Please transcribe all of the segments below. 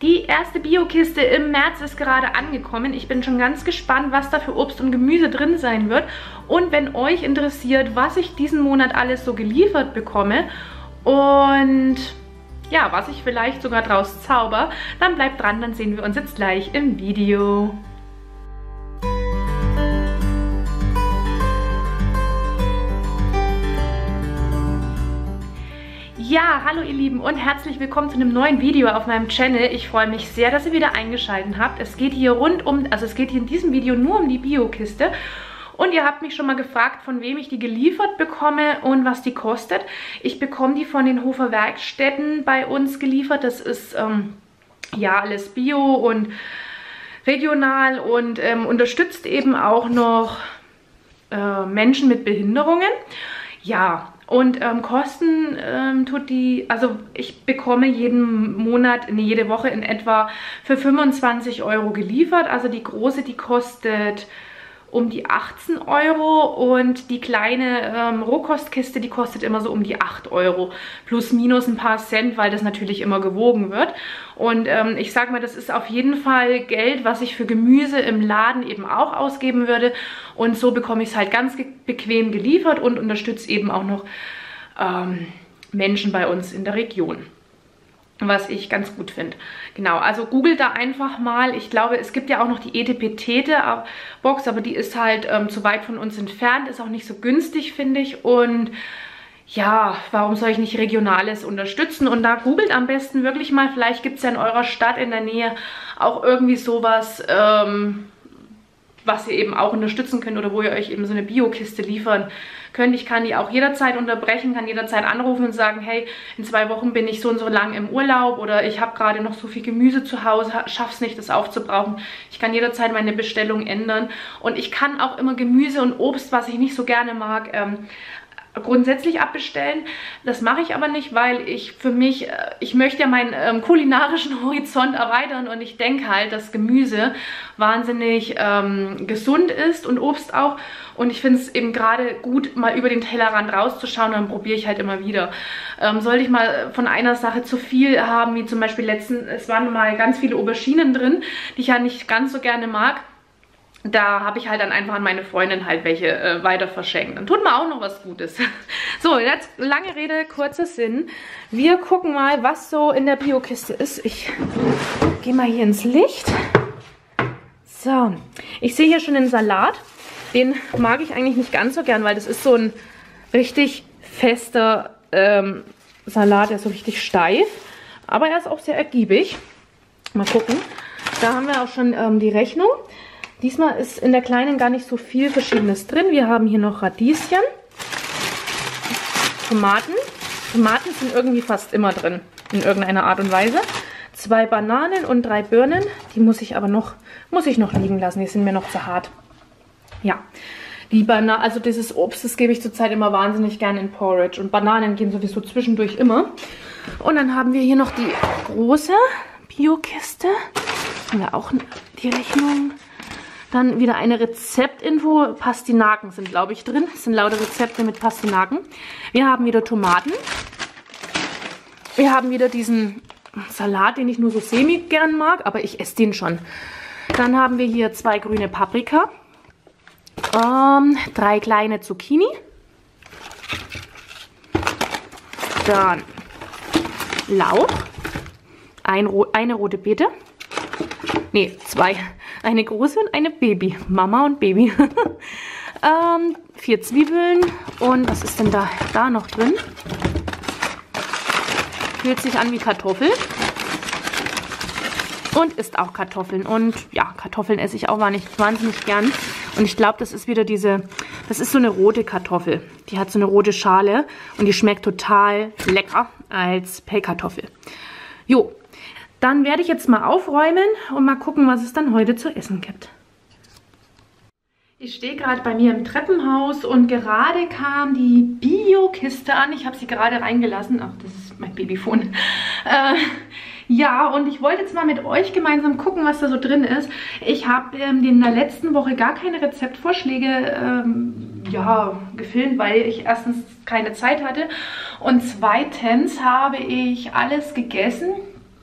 Die erste Bio-Kiste im März ist gerade angekommen. Ich bin schon ganz gespannt, was da für Obst und Gemüse drin sein wird. Und wenn euch interessiert, was ich diesen Monat alles so geliefert bekomme und ja, was ich vielleicht sogar draus zauber, dann bleibt dran, dann sehen wir uns jetzt gleich im Video. Ja, hallo ihr Lieben und herzlich willkommen zu einem neuen Video auf meinem Channel. Ich freue mich sehr, dass ihr wieder eingeschaltet habt. Es geht hier es geht hier in diesem Video nur um die Bio-Kiste. Und ihr habt mich schon mal gefragt, von wem ich die geliefert bekomme und was die kostet. Ich bekomme die von den Hofer Werkstätten bei uns geliefert. Das ist ja alles Bio und regional und unterstützt eben auch noch Menschen mit Behinderungen. Ja, und kosten tut die, also ich bekomme jede Woche in etwa für 25 € geliefert. Also die große, die kostet um die 18 € und die kleine Rohkostkiste, die kostet immer so um die 8 €. Plus minus ein paar Cent, weil das natürlich immer gewogen wird. Und ich sag mal, das ist auf jeden Fall Geld, was ich für Gemüse im Laden eben auch ausgeben würde. Und so bekomme ich es halt ganz bequem geliefert und unterstütze eben auch noch Menschen bei uns in der Region. Was ich ganz gut finde. Genau, also googelt da einfach mal. Ich glaube, es gibt ja auch noch die Etepetete-Box, aber die ist halt zu weit von uns entfernt. Ist auch nicht so günstig, finde ich. Und ja, warum soll ich nicht Regionales unterstützen? Und da googelt am besten wirklich mal. Vielleicht gibt es ja in eurer Stadt in der Nähe auch irgendwie sowas, was ihr eben auch unterstützen könnt oder wo ihr euch eben so eine Bio-Kiste liefern könnt. Ich kann die auch jederzeit unterbrechen, kann jederzeit anrufen und sagen, hey, in 2 Wochen bin ich so und so lang im Urlaub oder ich habe gerade noch so viel Gemüse zu Hause, schaff's nicht, das aufzubrauchen. Ich kann jederzeit meine Bestellung ändern und ich kann auch immer Gemüse und Obst, was ich nicht so gerne mag, grundsätzlich abbestellen. Das mache ich aber nicht, weil ich möchte ja meinen kulinarischen Horizont erweitern und ich denke halt, dass Gemüse wahnsinnig gesund ist und Obst auch und ich finde es eben gerade gut, mal über den Tellerrand rauszuschauen und dann probiere ich halt immer wieder. Sollte ich mal von einer Sache zu viel haben, wie zum Beispiel es waren mal ganz viele Auberginen drin, die ich ja nicht ganz so gerne mag. Da habe ich halt dann einfach an meine Freundin halt welche weiter verschenkt. Dann tut mir auch noch was Gutes. So, jetzt lange Rede, kurzer Sinn. Wir gucken mal, was so in der Bio-Kiste ist. Ich gehe mal hier ins Licht. So, ich sehe hier schon den Salat. Den mag ich eigentlich nicht ganz so gern, weil das ist so ein richtig fester Salat, der ist so richtig steif. Aber er ist auch sehr ergiebig. Mal gucken. Da haben wir auch schon die Rechnung. Diesmal ist in der kleinen gar nicht so viel Verschiedenes drin. Wir haben hier noch Radieschen, Tomaten. Tomaten sind irgendwie fast immer drin, in irgendeiner Art und Weise. 2 Bananen und 3 Birnen. Die muss ich noch liegen lassen, die sind mir noch zu hart. Ja, also dieses Obst, das gebe ich zurzeit immer wahnsinnig gerne in Porridge. Und Bananen gehen sowieso zwischendurch immer. Und dann haben wir hier noch die große Bio-Kiste. Haben wir auch die Rechnung. Dann wieder eine Rezeptinfo. Pastinaken sind, glaube ich, drin. Das sind lauter Rezepte mit Pastinaken. Wir haben wieder Tomaten. Wir haben wieder diesen Salat, den ich nur so semi gern mag, aber ich esse den schon. Dann haben wir hier 2 grüne Paprika. 3 kleine Zucchini. Dann Lauch. Eine rote Beete. Ne, 2. Eine große und eine Baby. Mama und Baby. 4 Zwiebeln. Und was ist denn da noch drin? Fühlt sich an wie Kartoffel. Und isst auch Kartoffeln. Und ja, Kartoffeln esse ich auch wahnsinnig gern. Und ich glaube, das ist wieder das ist so eine rote Kartoffel. Die hat so eine rote Schale. Und die schmeckt total lecker als Pellkartoffel. Jo. Dann werde ich jetzt mal aufräumen und mal gucken, was es dann heute zu essen gibt. Ich stehe gerade bei mir im Treppenhaus und gerade kam die Bio-Kiste an. Ich habe sie gerade reingelassen. Ach, das ist mein Babyphone. Ja, und ich wollte jetzt mal mit euch gemeinsam gucken, was da so drin ist. Ich habe in der letzten Woche gar keine Rezeptvorschläge gefilmt, weil ich erstens keine Zeit hatte und zweitens habe ich alles gegessen,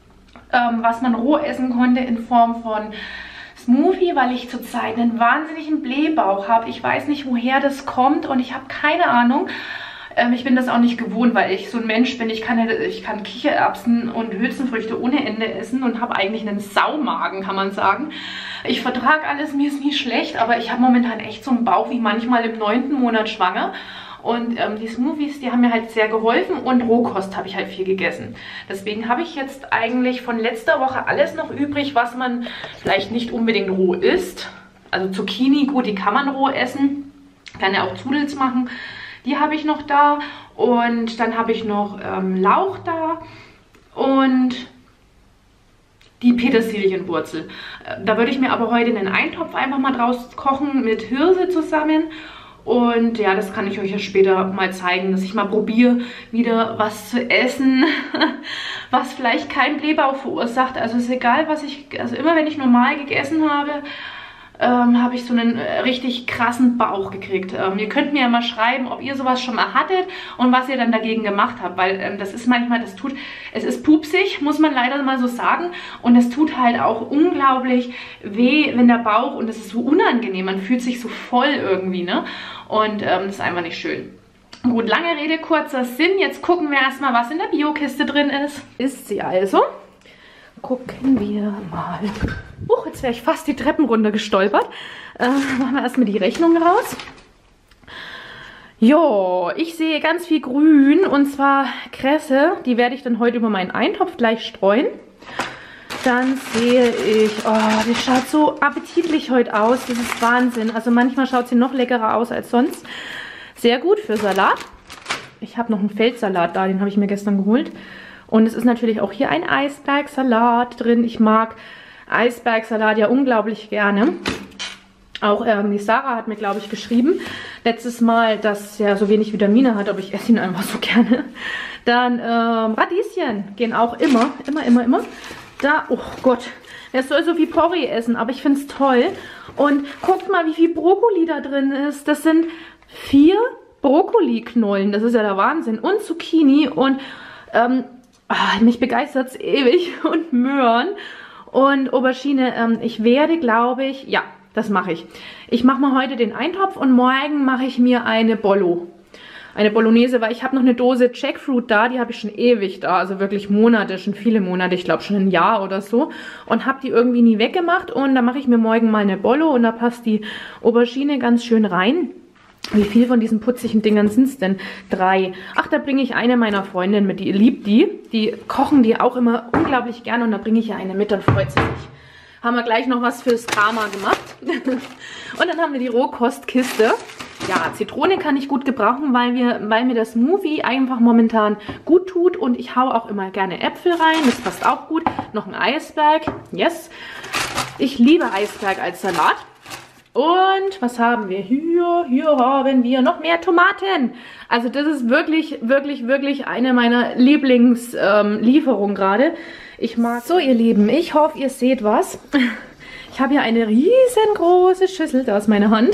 was man roh essen konnte in Form von Smoothie, weil ich zurzeit einen wahnsinnigen Blähbauch habe. Ich weiß nicht, woher das kommt und ich habe keine Ahnung. Ich bin das auch nicht gewohnt, weil ich so ein Mensch bin. Ich kann Kichererbsen und Hülsenfrüchte ohne Ende essen und habe eigentlich einen Saumagen, kann man sagen. Ich vertrage alles, mir ist nie schlecht, aber ich habe momentan echt so einen Bauch wie manchmal im 9. Monat schwanger. Und die Smoothies, die haben mir halt sehr geholfen und Rohkost habe ich halt viel gegessen. Deswegen habe ich jetzt eigentlich von letzter Woche alles noch übrig, was man vielleicht nicht unbedingt roh isst. Also Zucchini, gut, die kann man roh essen. Kann ja auch Zudels machen. Die habe ich noch da. Und dann habe ich noch Lauch da und die Petersilienwurzel. Da würde ich mir aber heute einen Eintopf einfach mal draus kochen mit Hirse zusammen. Und ja, das kann ich euch ja später mal zeigen, dass ich mal probiere, wieder was zu essen, was vielleicht keinen Blähbauch verursacht. Also ist egal, also immer wenn ich normal gegessen habe, habe ich so einen richtig krassen Bauch gekriegt. Ihr könnt mir ja mal schreiben, ob ihr sowas schon mal hattet und was ihr dann dagegen gemacht habt, weil das ist manchmal, es ist pupsig, muss man leider mal so sagen, und es tut halt auch unglaublich weh, wenn der Bauch, und das ist so unangenehm, man fühlt sich so voll irgendwie, ne? Und das ist einfach nicht schön. Gut, lange Rede, kurzer Sinn. Jetzt gucken wir erstmal, was in der Biokiste drin ist. Ist sie also. Gucken wir mal. Jetzt wäre ich fast die Treppen runter gestolpert. Machen wir erstmal die Rechnung raus. Jo, ich sehe ganz viel Grün und zwar Kresse. Die werde ich dann heute über meinen Eintopf gleich streuen. Dann sehe ich, oh, die schaut so appetitlich heute aus. Das ist Wahnsinn. Also manchmal schaut sie noch leckerer aus als sonst. Sehr gut für Salat. Ich habe noch einen Feldsalat da, den habe ich mir gestern geholt. Und es ist natürlich auch hier ein Eisbergsalat drin. Ich mag Eisbergsalat ja unglaublich gerne. Auch die Sarah hat mir, glaube ich, geschrieben letztes Mal, dass er so wenig Vitamine hat, aber ich esse ihn einfach so gerne. Dann Radieschen gehen auch immer. Da, oh Gott, er soll so viel Porree essen, aber ich finde es toll. Und guckt mal, wie viel Brokkoli da drin ist. Das sind 4 Brokkoliknollen, das ist ja der Wahnsinn. Und Zucchini und mich begeistert es ewig. Und Möhren und Aubergine. Ich werde, glaube ich, ja, das mache ich. Ich mache mal heute den Eintopf und morgen mache ich mir eine Bolognese, weil ich habe noch eine Dose Jackfruit da, die habe ich schon ewig da, also wirklich Monate, schon viele Monate, ich glaube schon ein Jahr oder so, und habe die irgendwie nie weggemacht, und da mache ich mir morgen mal eine Bollo und da passt die Aubergine ganz schön rein. Wie viel von diesen putzigen Dingern sind es denn? 3. Ach, da bringe ich eine meiner Freundinnen mit, die liebt die. Die kochen die auch immer unglaublich gerne, und da bringe ich ja eine mit, dann freut sie sich. Haben wir gleich noch was fürs Karma gemacht. Und dann haben wir die Rohkostkiste. Ja, Zitrone kann ich gut gebrauchen, weil mir das Smoothie einfach momentan gut tut. Und ich hau auch immer gerne Äpfel rein. Das passt auch gut. Noch ein Eisberg. Yes. Ich liebe Eisberg als Salat. Und was haben wir hier? Hier haben wir noch mehr Tomaten. Also das ist wirklich, wirklich, wirklich eine meiner Lieblingslieferungen gerade. Ich mag... So, ihr Lieben, ich hoffe, ihr seht was. Ich habe hier eine riesengroße Schüssel, da ist meine Hand,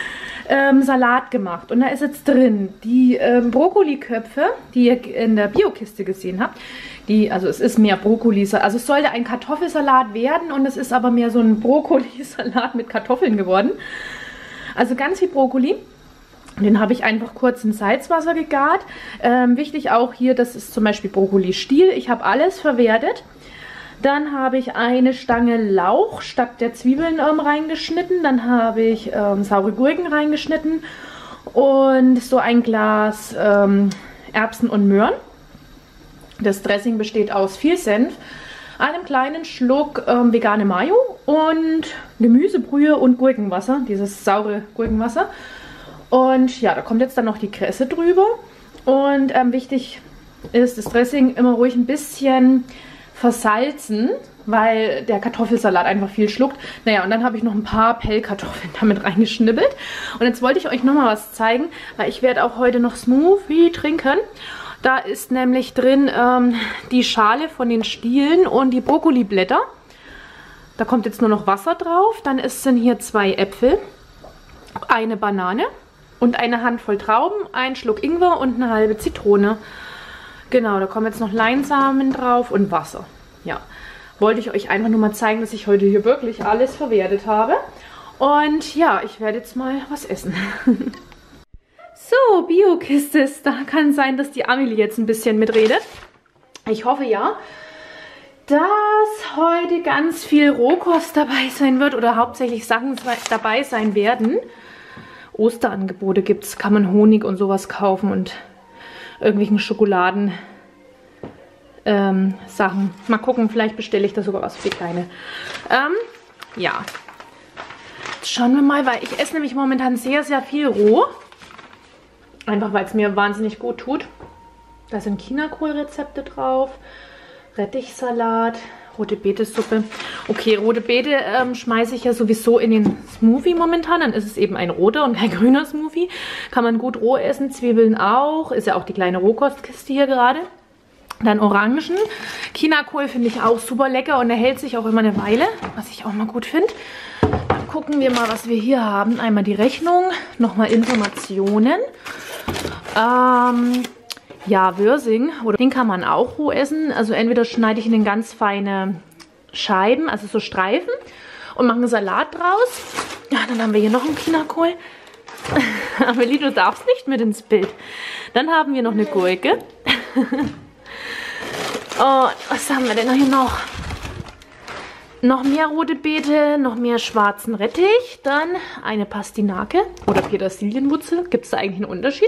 Salat gemacht. Und da ist jetzt drin die Brokkoliköpfe, die ihr in der Biokiste gesehen habt. Also es ist mehr Brokkoli, also es sollte ein Kartoffelsalat werden, und es ist aber mehr so ein Brokkolisalat mit Kartoffeln geworden. Also ganz viel Brokkoli. Den habe ich einfach kurz in Salzwasser gegart. Wichtig auch hier, das ist zum Beispiel Brokkoli-Stiel. Ich habe alles verwertet. Dann habe ich eine Stange Lauch statt der Zwiebeln reingeschnitten. Dann habe ich saure Gurken reingeschnitten und so ein Glas Erbsen und Möhren. Das Dressing besteht aus viel Senf, einem kleinen Schluck vegane Mayo und Gemüsebrühe und Gurkenwasser, dieses saure Gurkenwasser. Und ja, da kommt jetzt dann noch die Kresse drüber. Und wichtig ist, das Dressing immer ruhig ein bisschen versalzen, weil der Kartoffelsalat einfach viel schluckt. Naja, und dann habe ich noch ein paar Pellkartoffeln damit reingeschnibbelt. Und jetzt wollte ich euch nochmal was zeigen, weil ich werde auch heute noch Smoothie trinken. Da ist nämlich drin die Schale von den Stielen und die Brokkoliblätter. Da kommt jetzt nur noch Wasser drauf. Dann sind hier 2 Äpfel, eine Banane und eine Handvoll Trauben, ein Schluck Ingwer und eine halbe Zitrone. Genau, da kommen jetzt noch Leinsamen drauf und Wasser. Ja, wollte ich euch einfach nur mal zeigen, dass ich heute hier wirklich alles verwertet habe. Und ja, ich werde jetzt mal was essen. So, Bio-Kiste, da kann sein, dass die Amelie jetzt ein bisschen mitredet. Ich hoffe ja, dass heute ganz viel Rohkost dabei sein wird oder hauptsächlich Sachen dabei sein werden. Osterangebote gibt es, kann man Honig und sowas kaufen und irgendwelchen Schokoladen Sachen. Mal gucken, vielleicht bestelle ich da sogar was für die Kleine. Ja. Jetzt schauen wir mal, weil ich esse nämlich momentan sehr, sehr viel roh. Einfach, weil es mir wahnsinnig gut tut. Da sind Chinakohl-Rezepte drauf. Rettichsalat, rote Betesuppe. Okay, rote Beete schmeiße ich ja sowieso in den Smoothie momentan. Dann ist es eben ein roter und kein grüner Smoothie. Kann man gut roh essen, Zwiebeln auch. Ist ja auch die kleine Rohkostkiste hier gerade. Dann Orangen. Chinakohl finde ich auch super lecker und er hält sich auch immer eine Weile, was ich auch mal gut finde. Dann gucken wir mal, was wir hier haben. Einmal die Rechnung, nochmal Informationen. Ja, Würsing, oder den kann man auch roh essen. Also entweder schneide ich ihn in ganz feine Scheiben, also so Streifen, und mache einen Salat draus. Ja, dann haben wir hier noch einen Chinakohl. Amelie, du darfst nicht mit ins Bild. Dann haben wir noch eine Gurke. Oh, was haben wir denn hier noch? Noch mehr rote Beete, noch mehr schwarzen Rettich, dann eine Pastinake oder Petersilienwurzel. Gibt es da eigentlich einen Unterschied?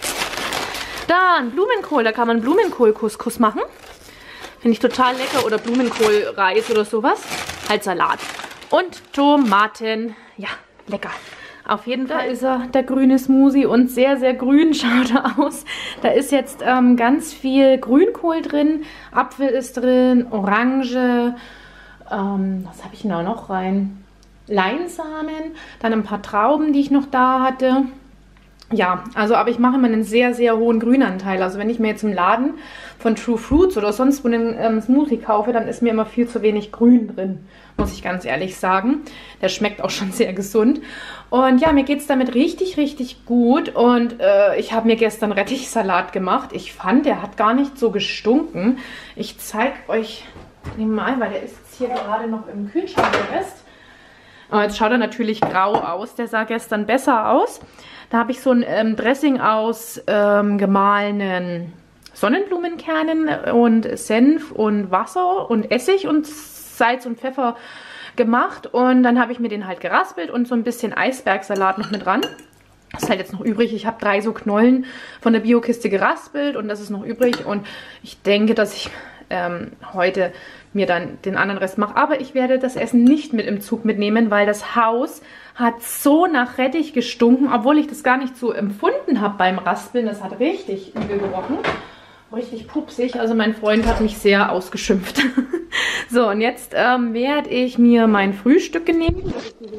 Dann Blumenkohl, da kann man Blumenkohl-Couscous machen. Finde ich total lecker. Oder Blumenkohlreis oder sowas. Halt Salat. Und Tomaten. Ja, lecker. Auf jeden Fall ist er, der grüne Smoothie, und sehr, sehr grün schaut er aus. Da ist jetzt ganz viel Grünkohl drin, Apfel ist drin, Orange, was habe ich denn da noch rein? Leinsamen, dann ein paar Trauben, die ich noch da hatte. Ja, also aber ich mache immer einen sehr, sehr hohen Grünanteil. Also wenn ich mir jetzt im Laden von True Fruits oder sonst wo einen Smoothie kaufe, dann ist mir immer viel zu wenig Grün drin, muss ich ganz ehrlich sagen. Der schmeckt auch schon sehr gesund. Und ja, mir geht es damit richtig, richtig gut. Und ich habe mir gestern Rettichsalat gemacht. Ich fand, der hat gar nicht so gestunken. Ich zeige euch den mal, weil der ist jetzt hier gerade noch im Kühlschrank, der Rest. Aber jetzt schaut er natürlich grau aus. Der sah gestern besser aus. Da habe ich so ein Dressing aus gemahlenen Sonnenblumenkernen und Senf und Wasser und Essig und Salz und Pfeffer gemacht. Und dann habe ich mir den halt geraspelt und so ein bisschen Eisbergsalat noch mit dran. Das ist halt jetzt noch übrig. Ich habe 3 so Knollen von der Bio-Kiste geraspelt und das ist noch übrig. Und ich denke, dass ich heute mir dann den anderen Rest mache. Aber ich werde das Essen nicht mit im Zug mitnehmen, weil das Haus hat so nach Rettich gestunken, obwohl ich das gar nicht so empfunden habe beim Raspeln. Das hat richtig übel gerochen. Richtig pupsig. Also mein Freund hat mich sehr ausgeschimpft. So, und jetzt werde ich mir mein Frühstück genehmigen.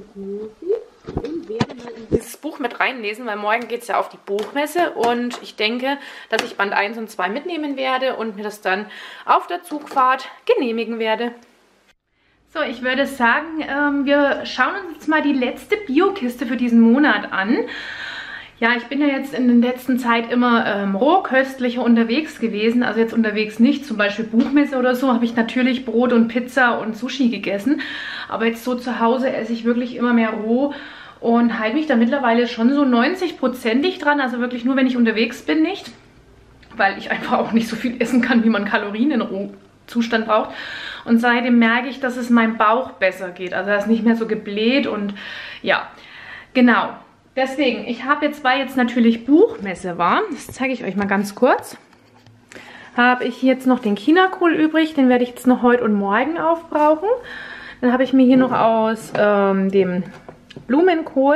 Und werde mal in dieses Buch mit reinlesen, weil morgen geht es ja auf die Buchmesse und ich denke, dass ich Band 1 und 2 mitnehmen werde und mir das dann auf der Zugfahrt genehmigen werde. So, ich würde sagen, wir schauen uns jetzt mal die letzte Bio-Kiste für diesen Monat an. Ja, ich bin ja jetzt in der letzten Zeit immer rohköstlicher unterwegs gewesen. Also jetzt unterwegs nicht, zum Beispiel Buchmesse oder so, habe ich natürlich Brot und Pizza und Sushi gegessen. Aber jetzt so zu Hause esse ich wirklich immer mehr roh und halte mich da mittlerweile schon so 90%ig dran. Also wirklich nur, wenn ich unterwegs bin, nicht. Weil ich einfach auch nicht so viel essen kann, wie man Kalorien in Rohzustand braucht. Und seitdem merke ich, dass es meinem Bauch besser geht. Also er ist nicht mehr so gebläht und ja, genau. Deswegen, ich habe jetzt, weil jetzt natürlich Buchmesse war, das zeige ich euch mal ganz kurz, habe ich jetzt noch den Chinakohl übrig, den werde ich jetzt noch heute und morgen aufbrauchen. Dann habe ich mir hier noch aus dem Blumenkohl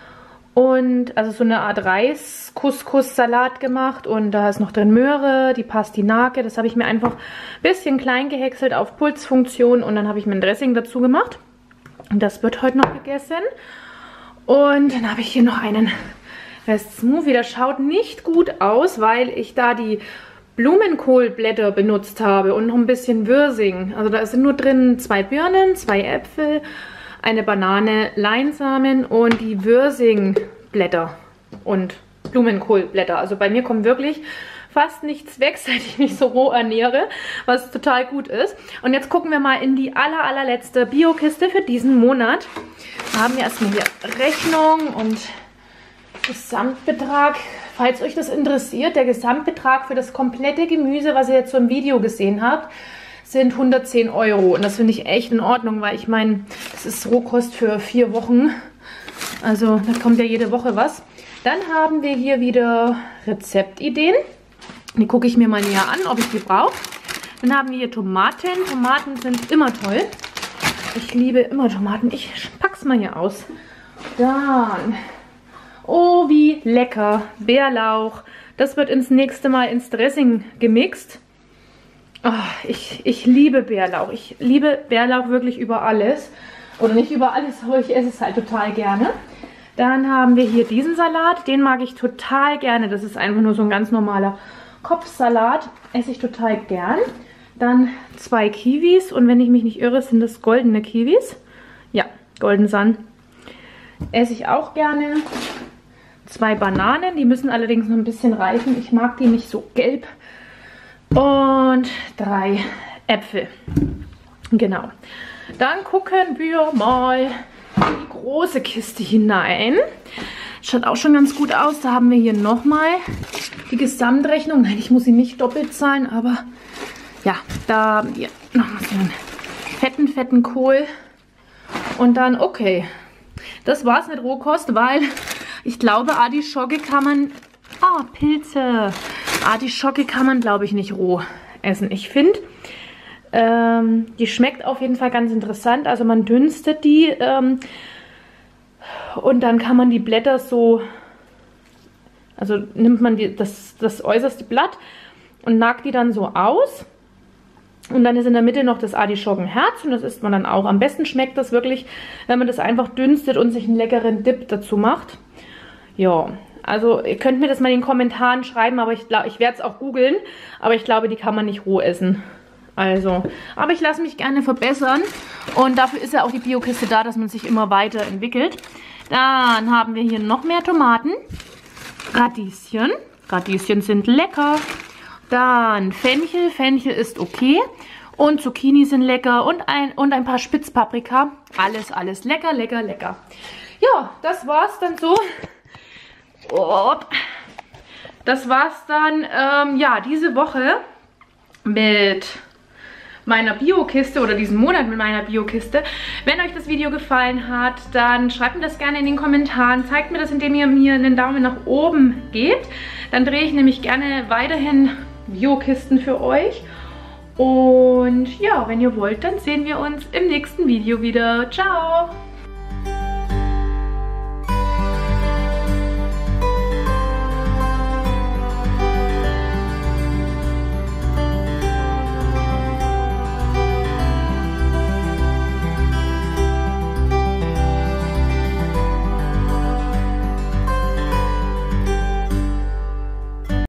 und also so eine Art Reis-Couscous-Salat gemacht und da ist noch drin Möhre, die Pastinake, das habe ich mir einfach ein bisschen klein gehäckselt auf Pulsfunktion und dann habe ich mir ein Dressing dazu gemacht und das wird heute noch gegessen. Und dann habe ich hier noch einen Rest-Smoothie. Der schaut nicht gut aus, weil ich da die Blumenkohlblätter benutzt habe und noch ein bisschen Würsing. Also da sind nur drin 2 Birnen, 2 Äpfel, eine Banane, Leinsamen und die Würsingblätter und Blumenkohlblätter. Also bei mir kommen wirklich fast nichts weg, seit ich mich so roh ernähre, was total gut ist. Und jetzt gucken wir mal in die allerletzte Bio-Kiste für diesen Monat. Da haben wir erstmal hier Rechnung und Gesamtbetrag. Falls euch das interessiert, der Gesamtbetrag für das komplette Gemüse, was ihr jetzt so im Video gesehen habt, sind 110 €. Und das finde ich echt in Ordnung, weil ich meine, das ist Rohkost für 4 Wochen. Also da kommt ja jede Woche was. Dann haben wir hier wieder Rezeptideen. Die gucke ich mir mal näher an, ob ich die brauche. Dann haben wir hier Tomaten. Tomaten sind immer toll. Ich liebe immer Tomaten. Ich pack's mal hier aus. Dann, oh wie lecker, Bärlauch. Das wird ins nächste Mal ins Dressing gemixt. Oh, ich liebe Bärlauch. Ich liebe Bärlauch wirklich über alles. Oder nicht über alles, aber ich esse es halt total gerne. Dann haben wir hier diesen Salat. Den mag ich total gerne. Das ist einfach nur so ein ganz normaler Kopfsalat. Esse ich total gern. Dann 2 Kiwis. Und wenn ich mich nicht irre, sind das goldene Kiwis. Ja, Golden Sun. Esse ich auch gerne. 2 Bananen. Die müssen allerdings noch ein bisschen reifen. Ich mag die nicht so gelb. Und 3 Äpfel. Genau. Dann gucken wir mal in die große Kiste hinein. Schaut auch schon ganz gut aus. Da haben wir hier nochmal die Gesamtrechnung. Nein, ich muss sie nicht doppelt zahlen, aber ja, da haben wir nochmal so einen fetten Kohl. Und dann, okay, das war's mit Rohkost, weil ich glaube, Artischocke kann man... Ah, Pilze. Artischocke kann man, glaube ich, nicht roh essen. Ich finde... die schmeckt auf jeden Fall ganz interessant. Also man dünstet die und dann kann man die Blätter so, also nimmt man das äußerste Blatt und nagt die dann so aus. Und dann ist in der Mitte noch das Artischockenherz und das isst man dann auch. Am besten schmeckt das wirklich, wenn man das einfach dünstet und sich einen leckeren Dip dazu macht. Ja, also ihr könnt mir das mal in den Kommentaren schreiben, aber ich werde es auch googeln. Aber ich glaube, die kann man nicht roh essen. Also, aber ich lasse mich gerne verbessern und dafür ist ja auch die Bio-Kiste da, dass man sich immer weiterentwickelt. Dann haben wir hier noch mehr Tomaten, Radieschen, Radieschen sind lecker. Dann Fenchel, Fenchel ist okay und Zucchini sind lecker und ein paar Spitzpaprika. Alles lecker, lecker, lecker. Ja, das war's dann so. Das war's dann, ja, diese Woche mit meiner Bio-Kiste oder diesen Monat mit meiner Bio-Kiste. Wenn euch das Video gefallen hat, dann schreibt mir das gerne in den Kommentaren. Zeigt mir das, indem ihr mir einen Daumen nach oben gebt. Dann drehe ich nämlich gerne weiterhin Bio-Kisten für euch. Und ja, wenn ihr wollt, dann sehen wir uns im nächsten Video wieder. Ciao!